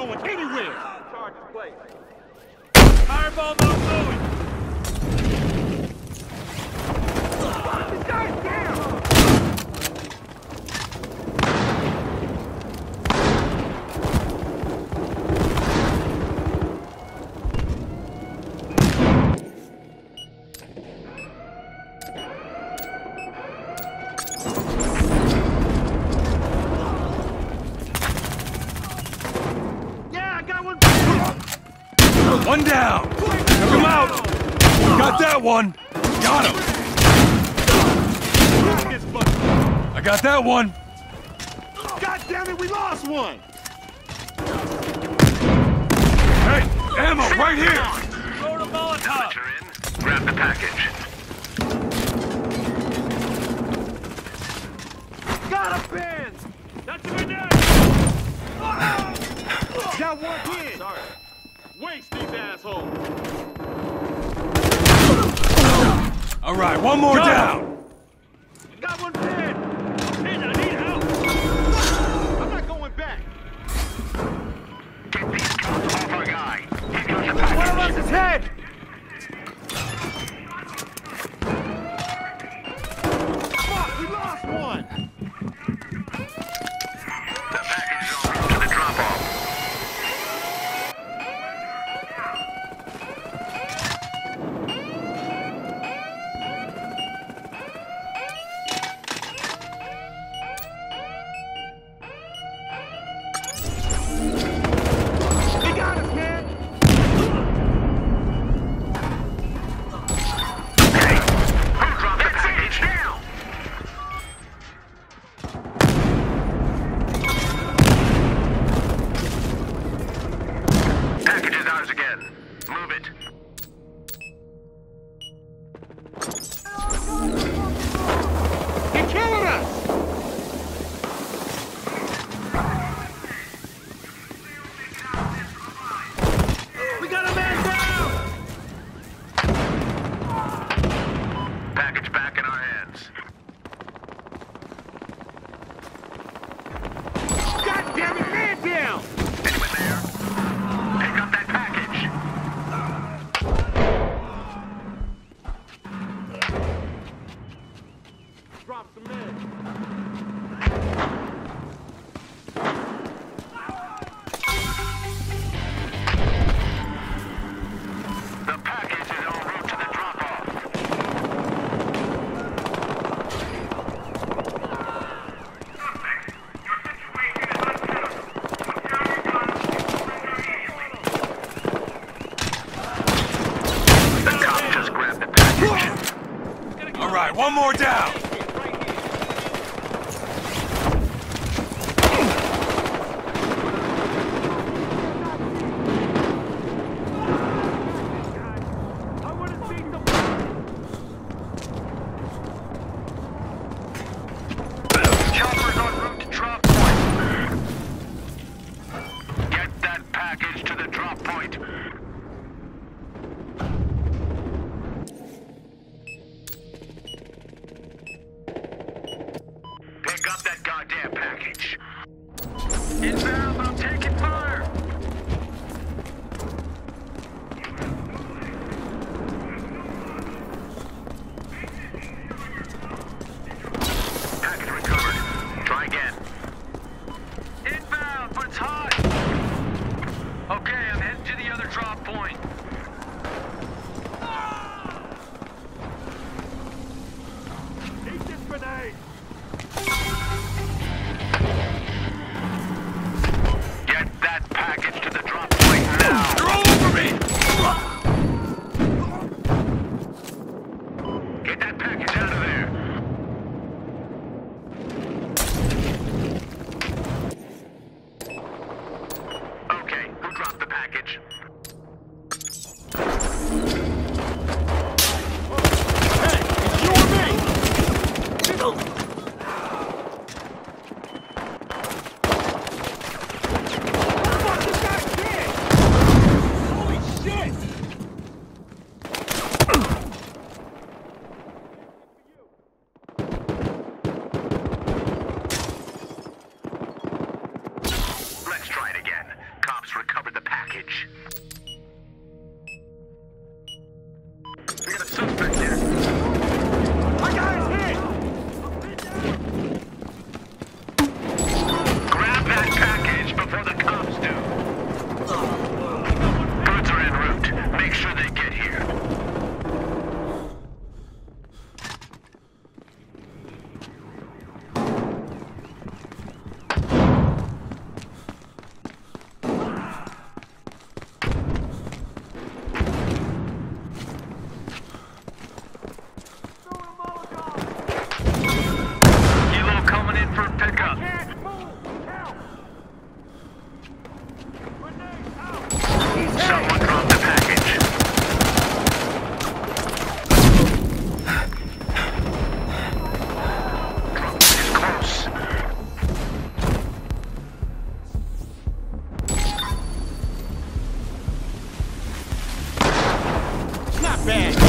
going anywhere! Charges placed. Fireball not going! This guy's down! One down! Took him out! Got that one! Got him! I got that one! God damn it, we lost one! Hey! Ammo right here! Throw the Molotov! Grab the package. Got a pin! That's a grenade! Got one pin! Sorry. Waste these assholes! All right, one more down! Got one pin! Pin, I need help! I'm not going back! Get these guns off our guy! He's got the package! One of us is head! Fuck, we lost one! The package is en route to the drop-off. They got us, man! Hey! Who dropped the package? Now! Package is ours again. Move it. They're killing us! We got a man down! Package back in our hands. God damn it, man down! Anyone there? Pick up that package. Drop some men. The package is en route to the drop-off. The cop just grabbed the package. All right, one more down! I wanna see some... Chopper's en route to drop point. Get that package to the drop point. Pick up that goddamn package. Inbound, I'm taking fire. Package recovered. Try again. Inbound, but it's hot. Okay, I'm heading to the other drop Someone dropped the package. Drop is close. Not bad.